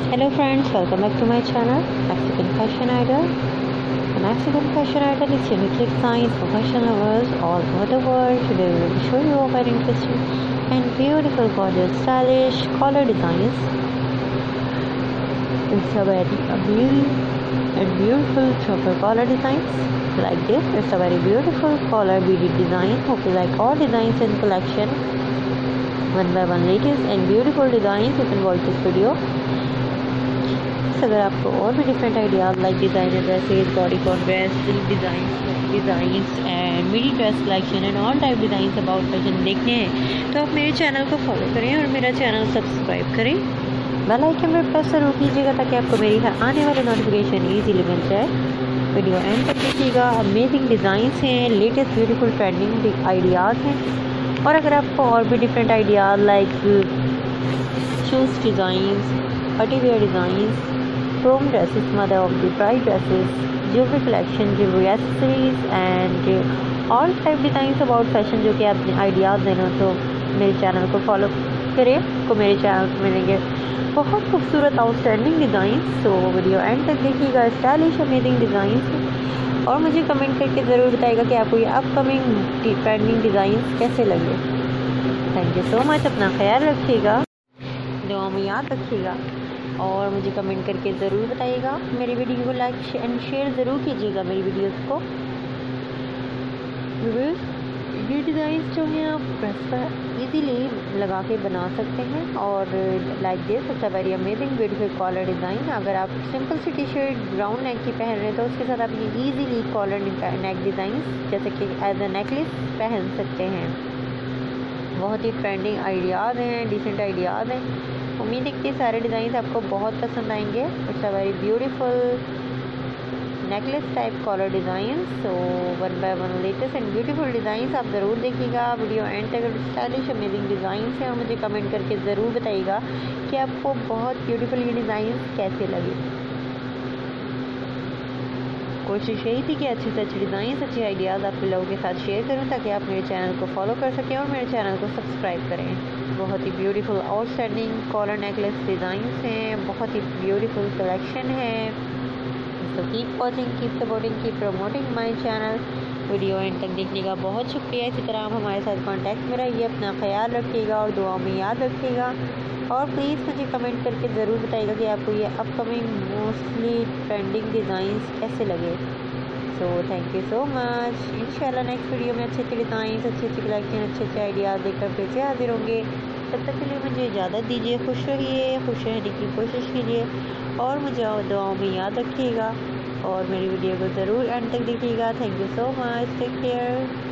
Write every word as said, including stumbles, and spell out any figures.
Hello friends, welcome back to my channel Mexican Fashion Idol. The Mexican Fashion Idol is uniquely designed for fashion lovers all over the world. Today we will show you a very interesting and beautiful, gorgeous, stylish collar designs. It's a very amazing and beautiful choker collar designs like this. It's a very beautiful collar beaded design. Hope you like all designs in collection. One by one latest and beautiful designs. You can watch this video. अगर आपको और भी different ideas like designer dresses, bodycon dress, silk design designs and midi dress collection and all type designs about fashion देखने हैं तो आप मेरे channel को फॉलो करें और मेरा चैनल सब्सक्राइब करें। बेल आइकन पर प्रेस जरूर कीजिएगा ताकि आपको मेरी आने वाली नोटिफिकेशन ईजीली मिल जाए। वीडियो एंड तक देखिएगा। अमेजिंग डिज़ाइंस हैं, लेटेस्ट ब्यूटीफुल ट्रेंडिंग आइडियाज़ हैं। और अगर आपको और भी different ideas like shoes designs, party wear designs, prom dresses, mother of the bride dresses, jewelry collection, jewelry accessories and all type designs about fashion जो कि आपने आइडियाज़ देना तो मेरे चैनल को फॉलो करें। आपको मेरे चैनल पर मिलेंगे बहुत खूबसूरत outstanding design. So video end तक देखिएगा। स्टाइलिश अमेजिंग डिज़ाइंस और मुझे कमेंट करके ज़रूर बताइएगा कि आपको ये अपकमिंग ट्रेंडिंग डिज़ाइन कैसे लगे। Thank you so much. अपना ख्याल रखिएगा, दुआ में याद रखिएगा और मुझे कमेंट करके ज़रूर बताइएगा। मेरी वीडियो को लाइक एंड शेयर ज़रूर कीजिएगा मेरी वीडियोस को। ये डिज़ाइन जो हैं आप ड्रेस पर इजीली लगा के बना सकते हैं और like this it's a very amazing beautiful collar design. अगर आप सिंपल सी टी शर्ट ब्राउन नेक की पहन रहे हैं तो उसके साथ आप ये ईजीली कॉलर नेक डिज़ाइन जैसे कि एज अ नेकलेस पहन सकते हैं। बहुत ही ट्रेंडिंग आइडियाज़ हैं, डिसेंट आइडियाज़ हैं। उम्मीद है कि सारे डिज़ाइन आपको बहुत पसंद आएंगे। It's a very beautiful necklace type collar design. So one by one latest and beautiful design आप ज़रूर देखिएगा। वीडियो एंड तक स्टाइलिश अमेजिंग डिज़ाइन हैं और मुझे कमेंट करके ज़रूर बताइएगा कि आपको बहुत ब्यूटीफुल ये डिज़ाइन कैसे लगे। कोशिश यही थी कि अच्छे से अच्छे डिज़ाइन, अच्छे आइडियाज़ आप लोगों के साथ शेयर करूं ताकि आप मेरे चैनल को फॉलो कर सकें और मेरे चैनल को सब्सक्राइब करें। बहुत ही beautiful outstanding collar necklace designs हैं, बहुत ही ब्यूटीफुल कलेक्शन है। So keep watching, keep supporting, keep promoting my channel. Video end तक देखने का बहुत शुक्रिया। इसी तरह आप हमारे साथ कॉन्टैक्ट में रहिए। अपना ख्याल रखिएगा और दुआ में याद रखिएगा और प्लीज़ मुझे कमेंट करके ज़रूर बताइएगा कि आपको ये अपकमिंग मोस्टली ट्रेंडिंग डिज़ाइंस कैसे लगे। So thank you so much. इंशाल्लाह नेक्स्ट वीडियो में अच्छे अच्छे डिज़ाइन, अच्छे अच्छे कलेक्शन, अच्छे अच्छे आइडियाज़ देखकर फिर से हाजिर होंगे। तब तक के लिए मुझे इजाज़त दीजिए। खुश रहिए, खुश रहने की कोशिश कीजिए और मुझे दुआओं में याद रखिएगा और मेरी वीडियो को ज़रूर एंड तक देखिएगा। Thank you so much. Take care.